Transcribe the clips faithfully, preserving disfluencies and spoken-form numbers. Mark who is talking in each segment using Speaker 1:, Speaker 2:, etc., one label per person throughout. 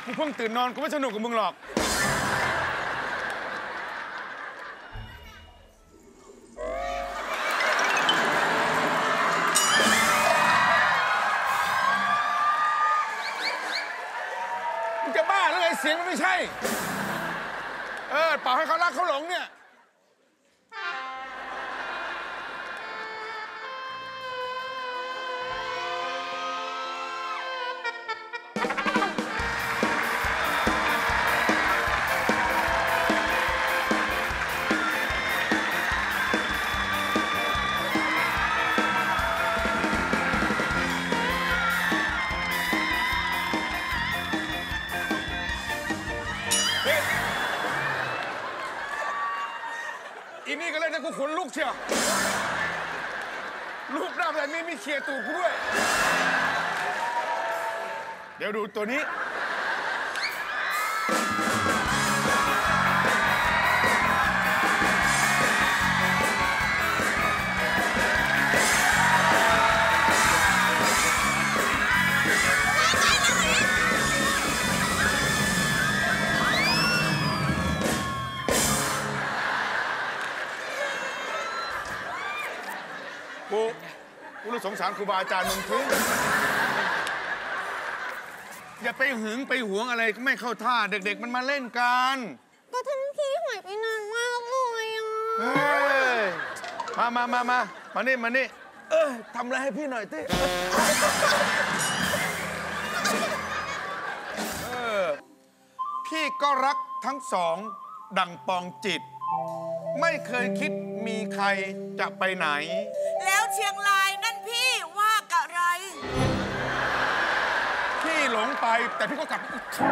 Speaker 1: กูเพิ่งตื่นนอนกูไม่สนุกกับมึงหรอกมึงจะบ้าหรือไงเสียงมันไม่ใช่เออเป่าให้เขารักเขาหลงเนี่ยอีนี่ก็เล่นให้กูขนลุกเชียวลูกหน้าอะไรไม่มีเคลียร์ตูกูด้วยเดี๋ยวดูตัวนี้กูกูรู้สงสารครูบาอาจารย์มึงทิ้งอย่าไปหึงไปหวงอะไรไม่เข้าท่าเด็กๆมันมาเล่นกัน
Speaker 2: ก็ท่านพี่หายไปนานมากเลยอ่ะ
Speaker 1: เฮ้ยมามามามามานี่มานี่เออทำอะไรให้พี่หน่อยติเออพี่ก็รักทั้งสองดั่งปองจิตไม่เคยคิดมีใครจะไปไหน
Speaker 3: แล้วเชียงรายนั่นพี่ว่ากะไร
Speaker 1: พี่หลงไปแต่พี่ก็กลับ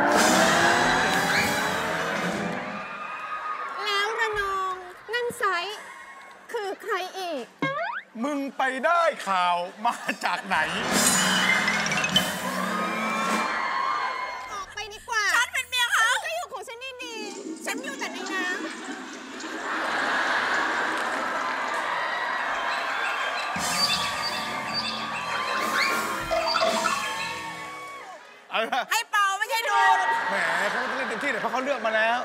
Speaker 2: แล้วระนองนั่นไซคือใครอีก
Speaker 1: มึงไปได้ข่าวมาจากไหน
Speaker 2: ออกไปดีกว่า
Speaker 3: ฉันเป็นเมียเขา
Speaker 2: ก็อยู่ของฉันดีๆฉันอยู่แต่ในน้ำ
Speaker 3: ให้เป่าไม่ใช่ดู
Speaker 1: แหมเขาต้องเล่นเต็มที่แต่เพราะเขาเลือกมาแล้ว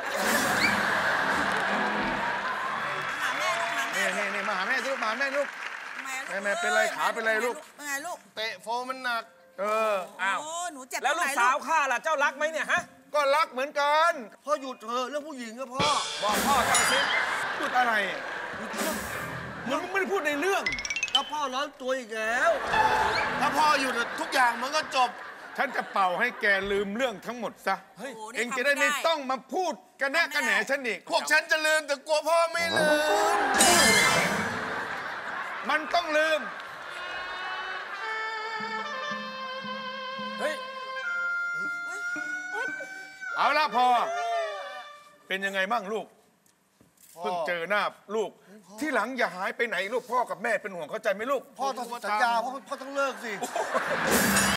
Speaker 3: หาแม่หาแม่
Speaker 1: นี่นี่มาหาแม่ลูกมาหาแม่ลูกแม่แม่เป็นไรขาเป็นไรลูก
Speaker 3: เป็นไงลูก
Speaker 1: เตะโฟมันหนักเออ
Speaker 3: อ้าวหนูเจ็บ
Speaker 4: แล้วลูกสาวข้าล่ะเจ้ารักไหมเนี่ยฮะ
Speaker 1: ก็รักเหมือนกัน
Speaker 5: พ่อหยุดเถอะเรื่องผู้หญิงก็พ่อ
Speaker 4: บอกพ่อเจ้าสิ
Speaker 1: พูดอะไรมันไม่ได้พูดในเรื่อง
Speaker 5: ถ้าพ่อร้อนตัวอีกแล้วถ้าพ่อหยุดทุกอย่างมันก็จบ
Speaker 1: ฉันจะเป่าให้แกลืมเรื่องทั้งหมดซะเองจะได้ไม่ต้องมาพูดกันแน่กันแหนฉันอีก
Speaker 5: พวกฉันจะลืมแต่กลัวพ่อไม่ลืม
Speaker 1: มันต้องลืม
Speaker 4: เฮ้ย
Speaker 1: เอาละพอเป็นยังไงบ้างลูกเพิ่งเจอหน้าลูกที่หลังอย่าหายไปไหนลูกพ่อกับแม่เป็นห่วงเข้าใจไหมลูก
Speaker 5: พ่อต้องสัญญาพ่อพ่อต้องเลิกสิ